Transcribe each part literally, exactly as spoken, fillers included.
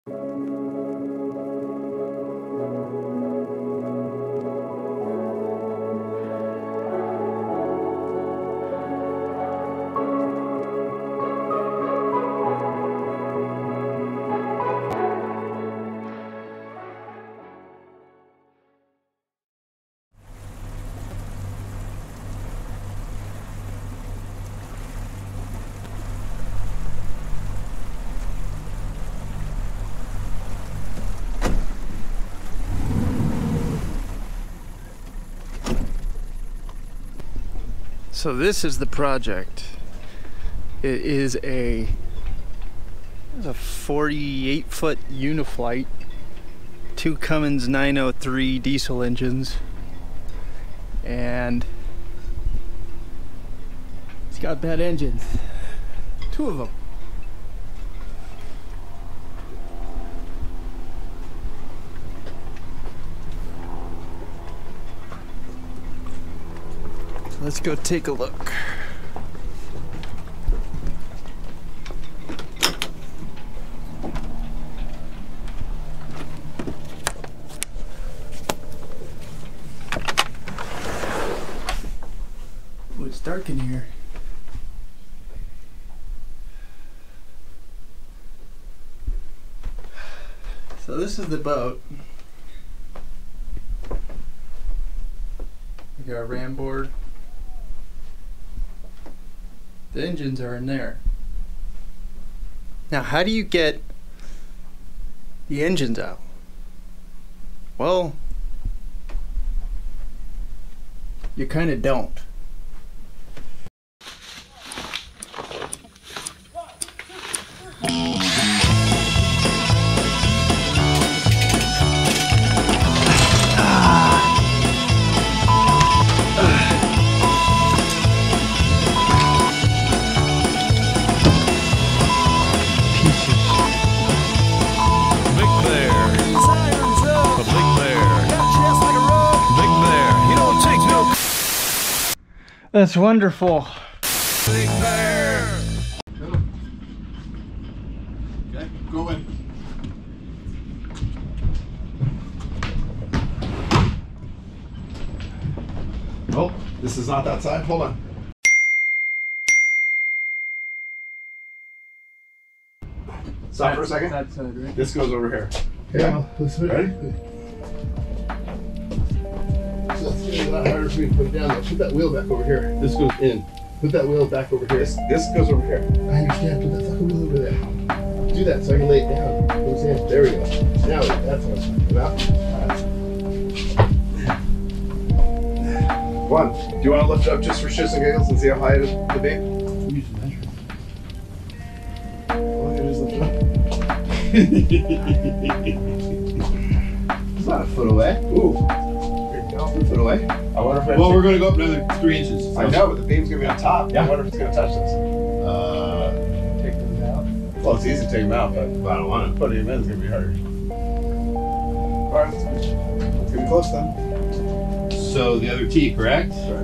So this is the project. It is a, a forty-eight foot Uni-flight, two Cummins nine oh three diesel engines, and it's got bad engines, two of them. Let's go take a look. Oh, it's dark in here. So this is the boat. We got a ram board. The engines are in there. Now, how do you get the engines out? Well, you kind of don't. That's wonderful. Big bear. Okay, go in. Oh, this is not that side. Hold on. Stop for a second. That side, right? This goes over here. Yeah, let's Ready? It's a lot harder for me to put it down there. Put that wheel back over here. This goes in. Put that wheel back over here. This this goes over here. I understand. Put that fucking wheel over there. Do that so I can lay it down. Goes in. There we go. Now that's what I'm talking about. One. Do you want to lift it up just for shits and giggles and see how high it is to be? Use the measure. Well, it is lift it up. It's not a foot away. Ooh. A foot away. I wonder if I Well, we're going to go up another three inches. I know, but the beam's gonna be on top. Yeah. I wonder if it's gonna touch this. Uh, Take them down. Well, it's easy to take them out, but I don't want to. putting them in is gonna be harder. All right, let's let's get close then. So the other T, correct? Right.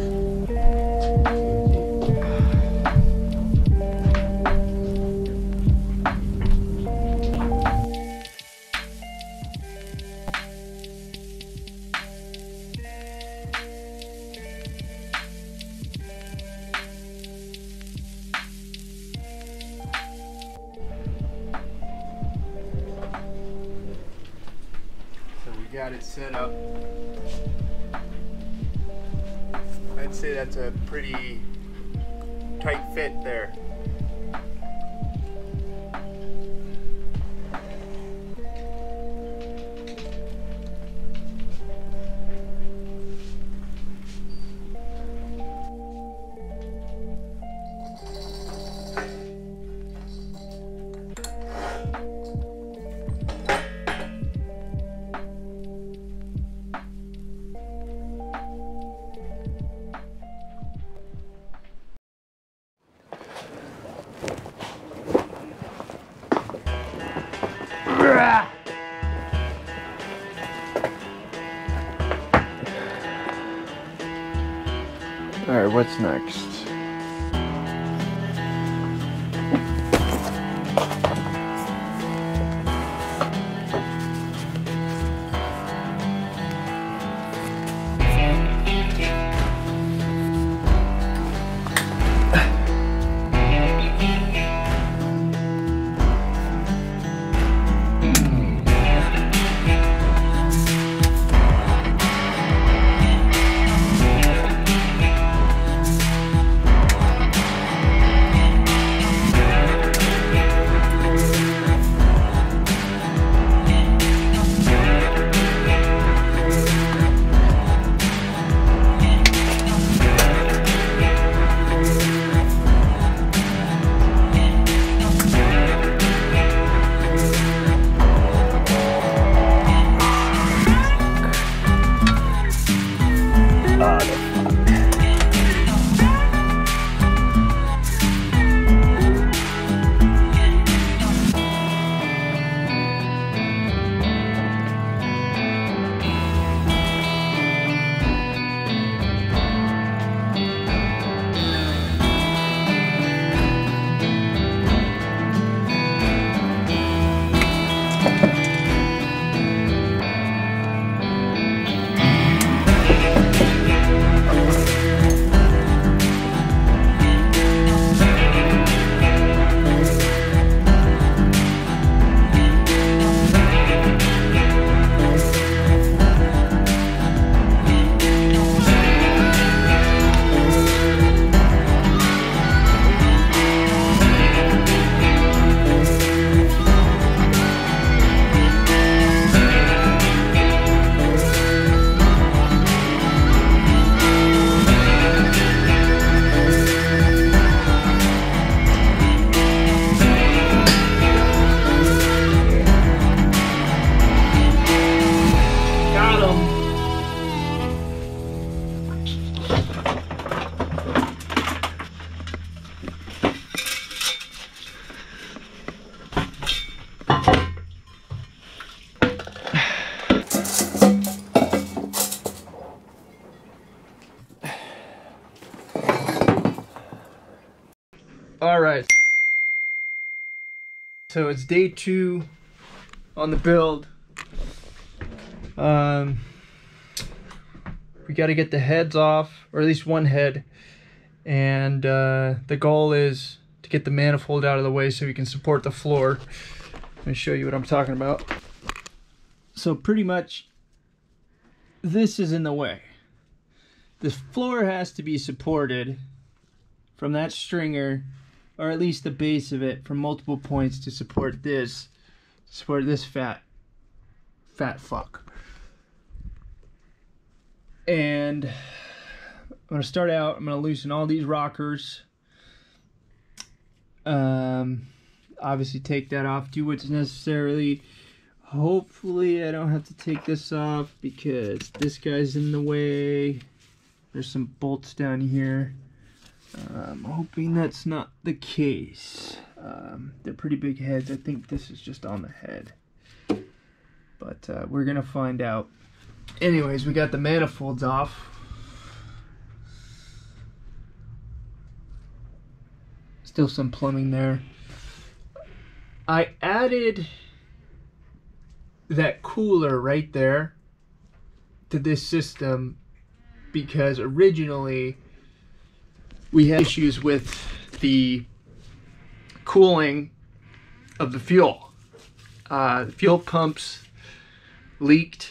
Got it set up. I'd say that's a pretty tight fit there. All right, what's next? so it's day two on the build. Um, we got to get the heads off, or at least one head, and uh, the goal is to get the manifold out of the way so we can support the floor. Let me show you what I'm talking about. So pretty much this is in the way. The floor has to be supported from that stringer, or at least the base of it, from multiple points to support this, support this fat, fat fuck. And I'm gonna start out, I'm gonna loosen all these rockers. Um, obviously take that off, do what's necessarily. Hopefully I don't have to take this off because this guy's in the way. There's some bolts down here. Uh, I'm hoping that's not the case. Um, they're pretty big heads. I think this is just on the head. But uh, we're gonna find out. Anyways, we got the manifolds off. Still some plumbing there. I added that cooler right there to this system because originally we had issues with the cooling of the fuel. Uh, the fuel pumps leaked.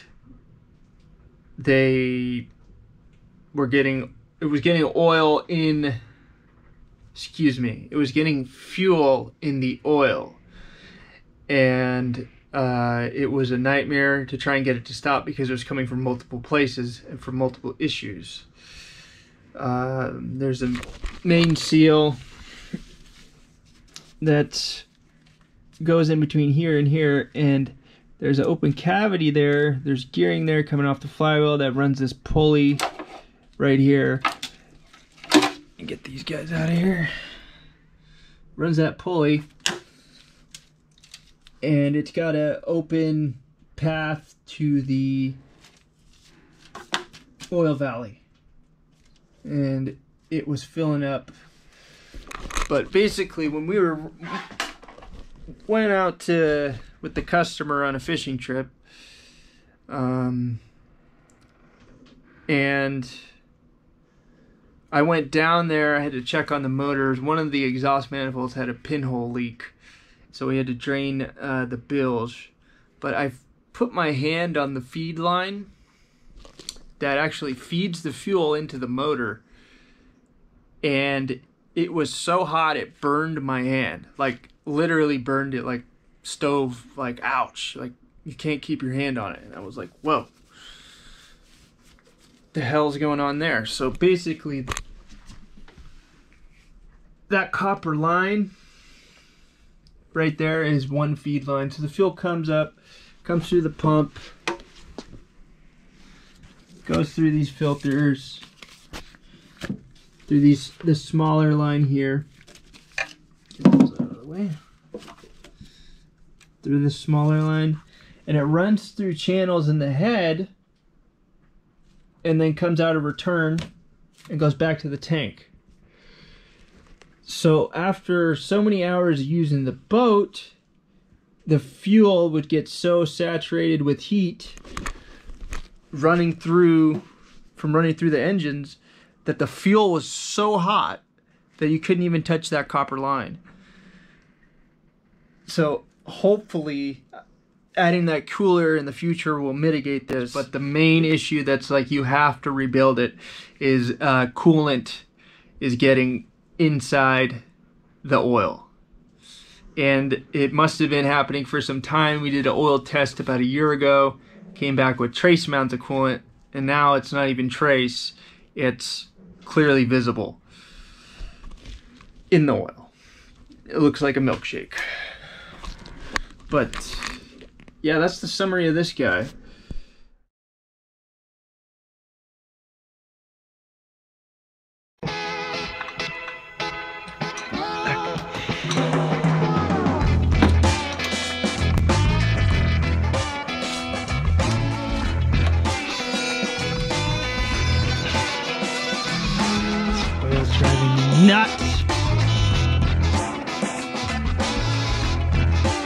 They were getting, it was getting oil in, excuse me, it was getting fuel in the oil. And uh, it was a nightmare to try and get it to stop because it was coming from multiple places and from multiple issues. Uh, there's a main seal that goes in between here and here, and there's an open cavity there. There's gearing there coming off the flywheel that runs this pulley right here. Get these guys out of here. Runs that pulley, and it's got an open path to the oil valley, and it was filling up. But basically, when we were went out to with the customer on a fishing trip, um, and I went down there, I had to check on the motors. One of the exhaust manifolds had a pinhole leak, so we had to drain uh, the bilge. But I put my hand on the feed line that actually feeds the fuel into the motor, and it was so hot it burned my hand. Like, literally burned it, like stove, like ouch, like you can't keep your hand on it. And I was like, whoa, the hell's going on there? So basically that copper line right there is one feed line. So the fuel comes up, comes through the pump, goes through these filters, through these this smaller line here, get those out of the way, through this smaller line, and it runs through channels in the head and then comes out of return and goes back to the tank. So after so many hours using the boat, the fuel would get so saturated with heat running through from running through the engines that the fuel was so hot that you couldn't even touch that copper line. So hopefully adding that cooler in the future will mitigate this. But the main issue that's like you have to rebuild it is uh, coolant is getting inside the oil. And it must have been happening for some time. We did an oil test about a year ago, came back with trace amounts of coolant, and now it's not even trace, it's clearly visible in the oil. It looks like a milkshake. But yeah, that's the summary of this guy. Oil's driving me nuts.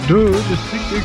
Dude, just think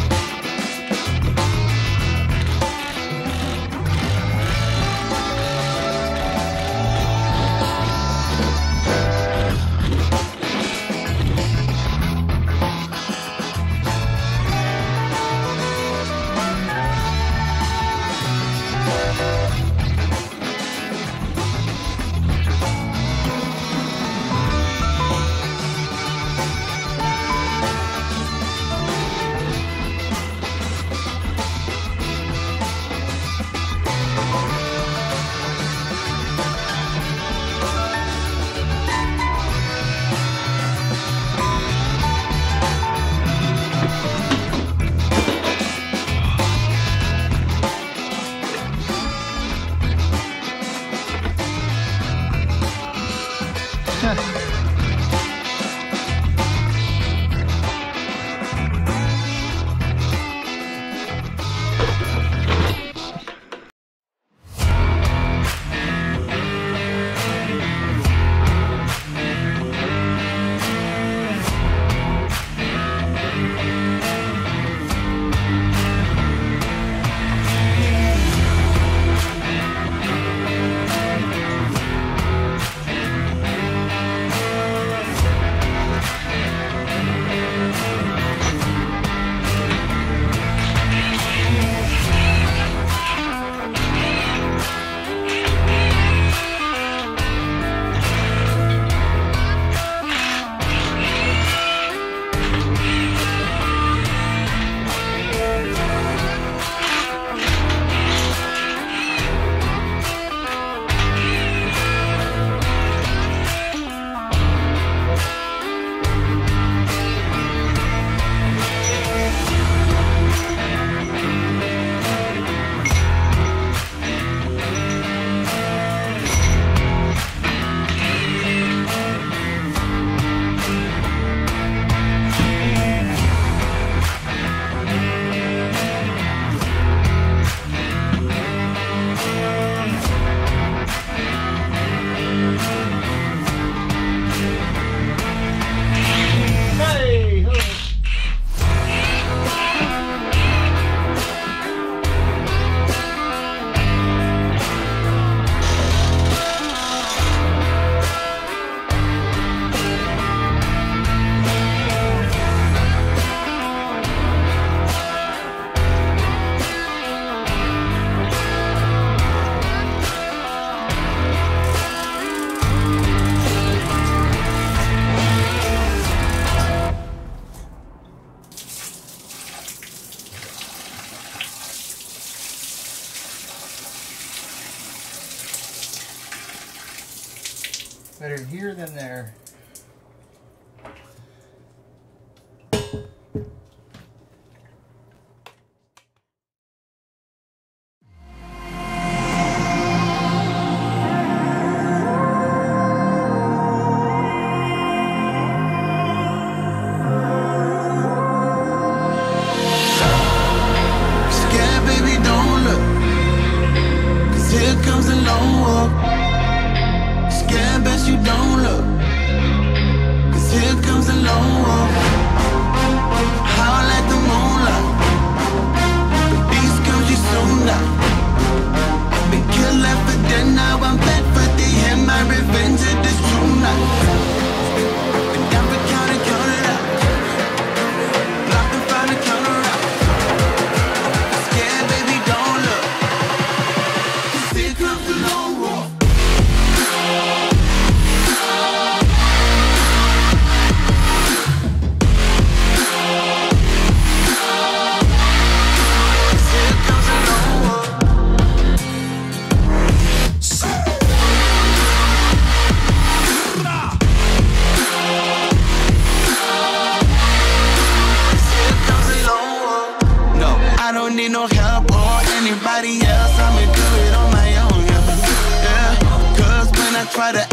better here than there. Try to